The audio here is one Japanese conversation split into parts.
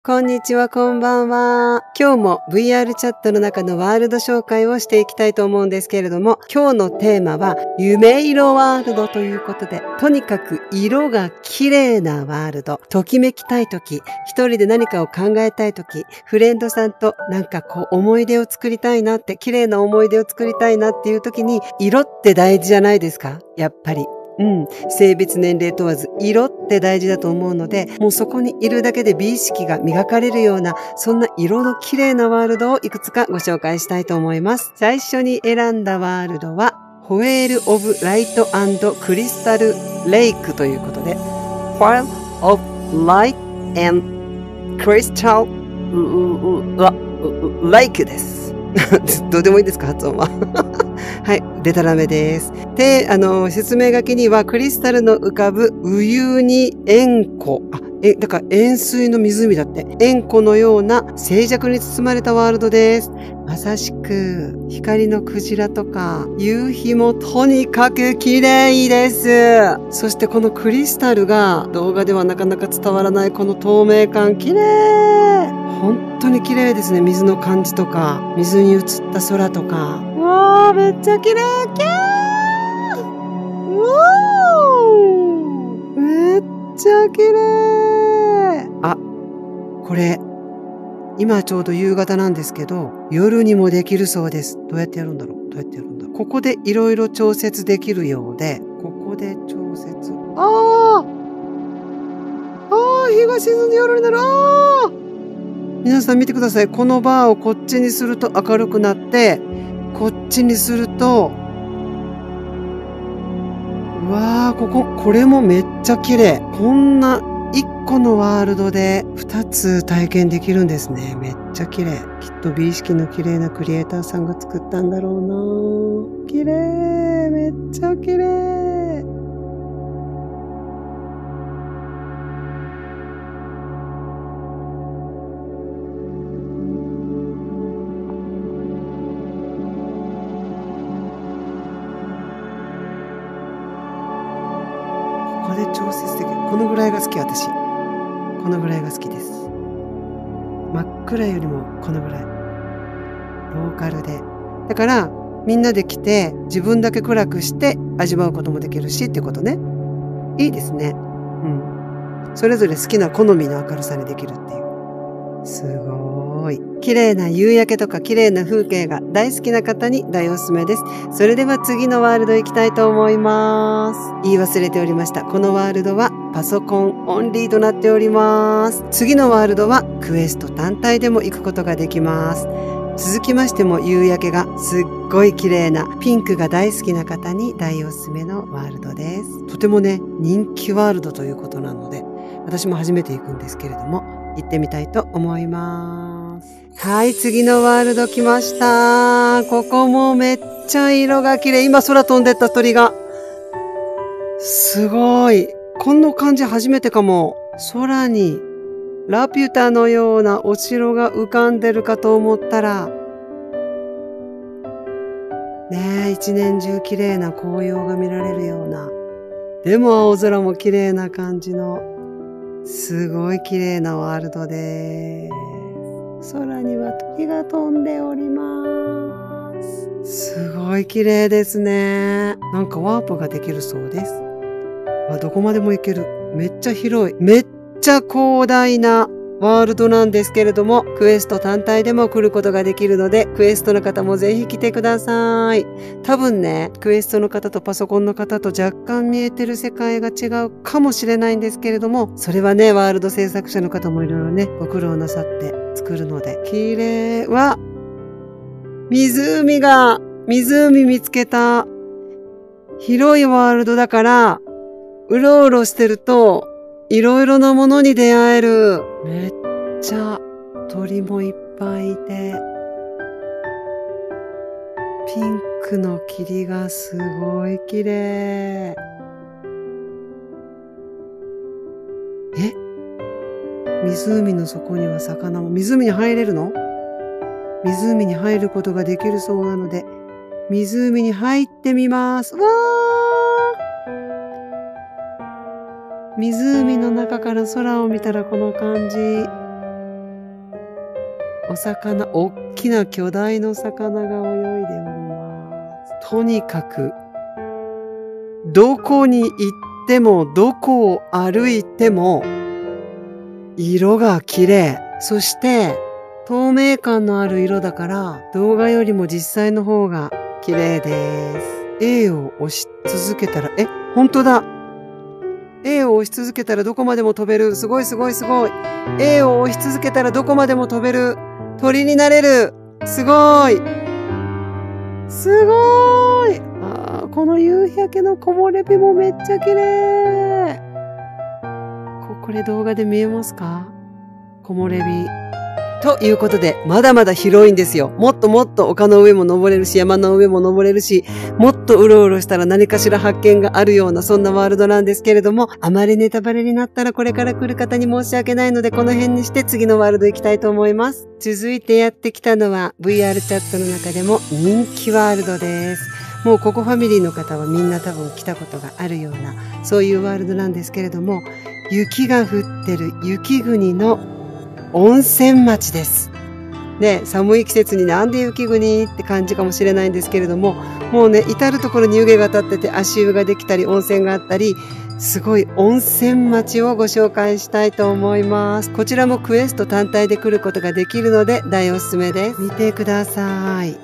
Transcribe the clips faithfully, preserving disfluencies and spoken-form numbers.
こんにちは、こんばんは。今日も ブイアール チャットの中のワールド紹介をしていきたいと思うんですけれども、今日のテーマは夢色ワールドということで、とにかく色が綺麗なワールド、ときめきたいとき、一人で何かを考えたいとき、フレンドさんとなんかこう思い出を作りたいなって、綺麗な思い出を作りたいなっていうときに、色って大事じゃないですか？やっぱり。うん。性別年齢問わず色って大事だと思うので、もうそこにいるだけで美意識が磨かれるような、そんな色の綺麗なワールドをいくつかご紹介したいと思います。最初に選んだワールドは、ホエール・オブ・ライト&クリスタル・レイクということで、ホエール・オブ・ライト&クリスタル・レイクです。どうでもいいですか、発音は。はい、デタラメです。で、あの、説明書きには、クリスタルの浮かぶウユニ塩湖。あ、え、だから塩水の湖だって。塩湖のような静寂に包まれたワールドです。まさしく、光のクジラとか、夕日もとにかく綺麗です。そしてこのクリスタルが、動画ではなかなか伝わらないこの透明感、綺麗。本当に綺麗ですね。水の感じとか、水に映った空とか。わー、めっちゃ綺麗。キャー。うおー、めっちゃ綺麗。あ、これ、今ちょうど夕方なんですけど、夜にもできるそうです。どうやってやるんだろうどうやってやるんだろうここでいろいろ調節できるようで、ここで調節。あーあー、日が沈んで夜になる。あー皆さん見てください。このバーをこっちにすると明るくなって、こっちにすると、うわー、ここ、これもめっちゃ綺麗。こんないっこのワールドでふたつ体験できるんですね。めっちゃ綺麗。きっと美意識の綺麗なクリエイターさんが作ったんだろうな。綺麗。めっちゃ綺麗。ここで調節できる。このぐらいが好き、私。このぐらいが好きです。真っ暗よりもこのぐらい。ローカルで。だから、みんなで来て、自分だけ暗くして味わうこともできるしってことね。いいですね。うん。それぞれ好きな好みの明るさにできるっていう。すごーい。綺麗な夕焼けとか綺麗な風景が大好きな方に大おすすめです。それでは次のワールド行きたいと思います。言い忘れておりました。このワールドはパソコンオンリーとなっております。次のワールドはクエスト単体でも行くことができます。続きましても夕焼けがすっごい綺麗なピンクが大好きな方に大おすすめのワールドです。とてもね、人気ワールドということなので、私も初めて行くんですけれども、行ってみたいと思います。はい、次のワールド来ました。ここもめっちゃ色が綺麗。今空飛んでった鳥が。すごい。こんな感じ初めてかも。空にラピュタのようなお城が浮かんでるかと思ったら、ねえ、一年中綺麗な紅葉が見られるような。でも青空も綺麗な感じの。すごい綺麗なワールドです。空には鳥が飛んでおります。すごい綺麗ですね。なんかワープができるそうです。あ、どこまでも行ける。めっちゃ広い。めっちゃ広大なワールドなんですけれども、クエスト単体でも来ることができるので、クエストの方もぜひ来てください。多分ね、クエストの方とパソコンの方と若干見えてる世界が違うかもしれないんですけれども、それはね、ワールド制作者の方もいろいろね、ご苦労なさって作るので、綺麗は、湖が、湖見つけた。広いワールドだから、うろうろしてると、いろいろなものに出会える。めっちゃ鳥もいっぱいいて、ピンクの霧がすごい綺麗。え？湖の底には魚も、湖に入れるの？湖に入ることができるそうなので、湖に入ってみます。わー！湖の中から空を見たらこの感じ。 お魚、おっきな巨大な魚が泳いでおります。とにかく、どこに行っても、どこを歩いても、色が綺麗。そして、透明感のある色だから、動画よりも実際の方が綺麗です。A を押し続けたら、え、本当だ。A を押し続けたらどこまでも飛べる。すごいすごいすごい。A を押し続けたらどこまでも飛べる。鳥になれる。すごい。すごい。あー、この夕焼けの木漏れ日もめっちゃ綺麗。こ、これ動画で見えますか？木漏れ日。ということで、まだまだ広いんですよ。もっともっと丘の上も登れるし、山の上も登れるし、もっとうろうろしたら何かしら発見があるような、そんなワールドなんですけれども、あまりネタバレになったらこれから来る方に申し訳ないので、この辺にして次のワールド行きたいと思います。続いてやってきたのは、ブイアール チャットの中でも人気ワールドです。もうここファミリーの方はみんな多分来たことがあるような、そういうワールドなんですけれども、雪が降ってる雪国の温泉町です。ね、寒い季節になんで雪国って感じかもしれないんですけれども、もうね、至るところに湯気が立ってて足湯ができたり温泉があったり、すごい温泉町をご紹介したいと思います。こちらもクエスト単体で来ることができるので大おすすめです。見てください。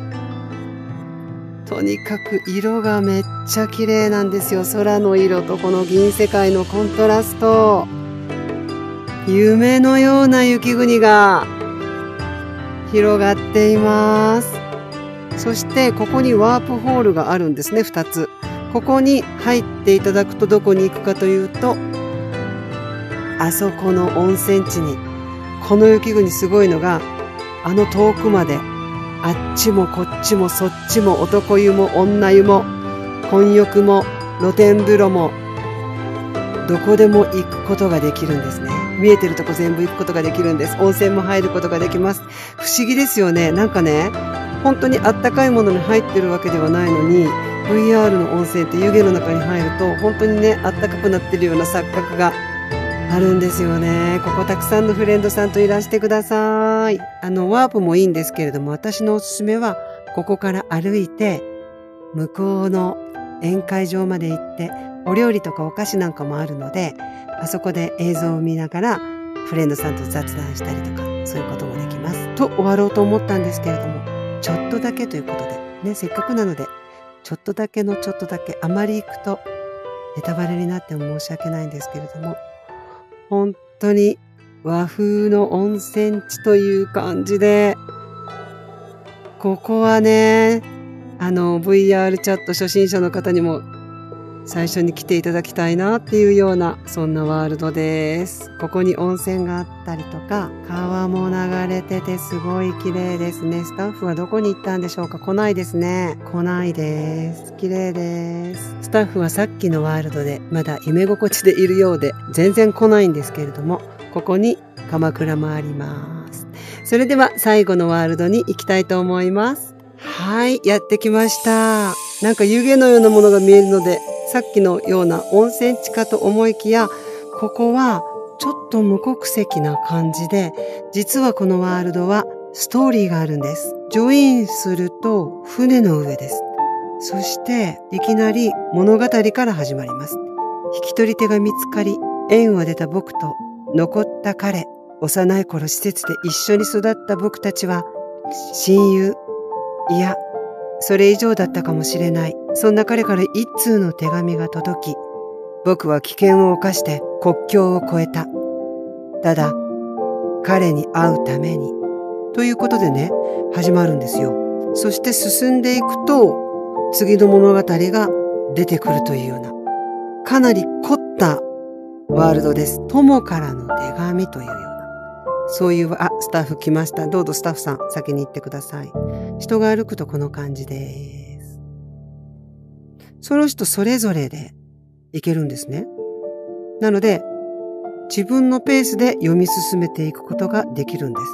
とにかく色がめっちゃ綺麗なんですよ。空の色とこの銀世界のコントラスト。夢のような雪国が広がっています。そしてここにワープホールがあるんですね、ふたつ。ここに入っていただくとどこに行くかというと、あそこの温泉地に。この雪国すごいのが、あの遠くまで、あっちもこっちもそっちも男湯も女湯も、混浴も露天風呂も、どこでも行くことができるんですね。見えてるとこ全部行くことができるんです。温泉も入ることができます。不思議ですよね。なんかね、本当にあったかいものに入ってるわけではないのに、ブイアール の温泉って湯気の中に入ると、本当にね、あったかくなってるような錯覚があるんですよね。ここたくさんのフレンドさんといらしてください。あの、ワープもいいんですけれども、私のおすすめは、ここから歩いて、向こうの宴会場まで行って、お料理とかお菓子なんかもあるので、あそこで映像を見ながらフレンドさんと雑談したりとか、そういうこともできます。と終わろうと思ったんですけれども、ちょっとだけということで、ね、せっかくなので、ちょっとだけのちょっとだけ、あまり行くとネタバレになっても申し訳ないんですけれども、本当に和風の温泉地という感じで、ここはね、あの ブイアール チャット初心者の方にも最初に来ていただきたいなっていうような、そんなワールドです。ここに温泉があったりとか、川も流れててすごい綺麗ですね。スタッフはどこに行ったんでしょうか？来ないですね。来ないです。綺麗です。スタッフはさっきのワールドでまだ夢心地でいるようで、全然来ないんですけれども、ここに鎌倉もあります。それでは最後のワールドに行きたいと思います。はい、やってきました。なんか湯気のようなものが見えるので、さっきのような温泉地かと思いきや、ここはちょっと無国籍な感じで、実はこのワールドはストーリーがあるんです。ジョインすると船の上です。そしていきなり物語から始まります。引き取り手が見つかり、縁を出た僕と残った彼、幼い頃施設で一緒に育った僕たちは親友、いや、それ以上だったかもしれない。そんな彼から一通の手紙が届き、僕は危険を冒して国境を越えた。ただ、彼に会うために。ということでね、始まるんですよ。そして進んでいくと、次の物語が出てくるというような、かなり凝ったワールドです。友からの手紙というような。そういう、あ、スタッフ来ました。どうぞスタッフさん、先に行ってください。人が歩くとこの感じです。その人それぞれで行けるんですね。なので、自分のペースで読み進めていくことができるんです。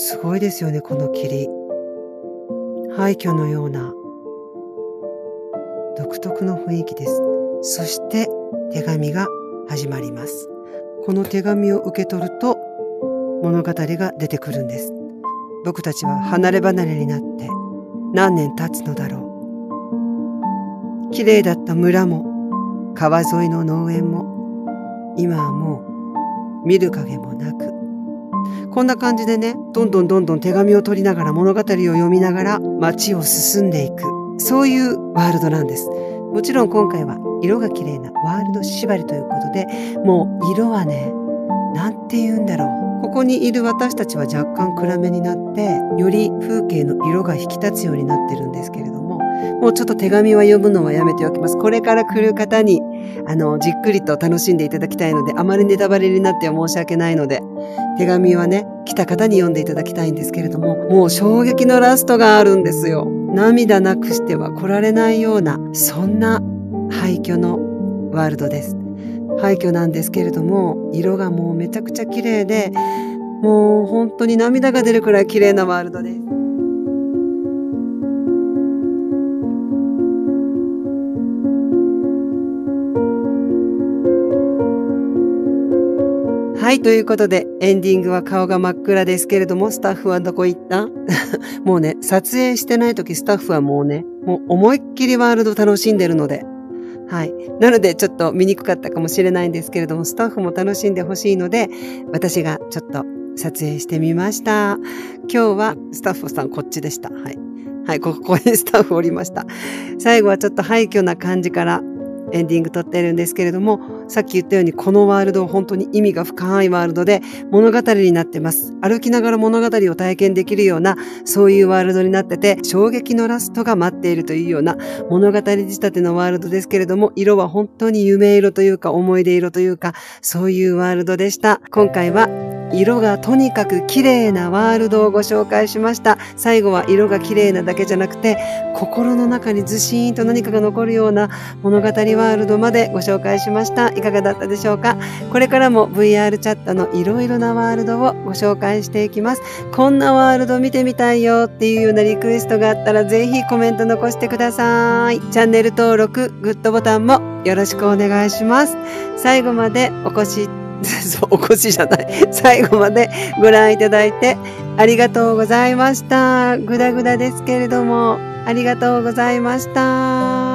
すごいですよね、この霧。廃墟のような独特の雰囲気です。そして手紙が始まります。この手紙を受け取ると、 物語が出てくるんです。僕たちは離れ離れになって何年経つのだろう。綺麗だった村も川沿いの農園も今はもう見る影もなく、こんな感じでね、どんどんどんどん手紙を取りながら物語を読みながら街を進んでいく、そういうワールドなんです。もちろん今回は色が綺麗なワールド縛りということで、もう色はね、なんて言うんだろう。ここにいる私たちは若干暗めになって、より風景の色が引き立つようになってるんですけれども、もうちょっと手紙は読むのはやめておきます。これから来る方に、あの、じっくりと楽しんでいただきたいので、あまりネタバレになっては申し訳ないので、手紙はね、来た方に読んでいただきたいんですけれども、もう衝撃のラストがあるんですよ。涙なくしては来られないような、そんな廃墟のワールドです。廃墟なんですけれども、色がもうめちゃくちゃ綺麗で、もう本当に涙が出るくらい綺麗なワールドです。はい、ということで、エンディングは顔が真っ暗ですけれども、スタッフはどこ行った？もうね、撮影してない時スタッフはもうね、もう思いっきりワールド楽しんでるので、はい。なので、ちょっと見にくかったかもしれないんですけれども、スタッフも楽しんでほしいので、私がちょっと撮影してみました。今日はスタッフさんこっちでした。はい。はい、ここにスタッフおりました。最後はちょっと廃墟な感じからエンディング撮ってるんですけれども、さっき言ったようにこのワールドは本当に意味が深いワールドで物語になってます。歩きながら物語を体験できるような、そういうワールドになってて、衝撃のラストが待っているというような物語仕立てのワールドですけれども、色は本当に夢色というか思い出色というか、そういうワールドでした。今回は色がとにかく綺麗なワールドをご紹介しました。最後は色が綺麗なだけじゃなくて、心の中にずしーんと何かが残るような物語ワールドまでご紹介しました。いかがだったでしょうか？これからも ブイアール チャットのいろいろなワールドをご紹介していきます。こんなワールド見てみたいよっていうようなリクエストがあったらぜひコメント残してください。チャンネル登録、グッドボタンもよろしくお願いします。最後までお越しそう、お越しじゃない。最後までご覧いただいてありがとうございました。ぐだぐだですけれども、ありがとうございました。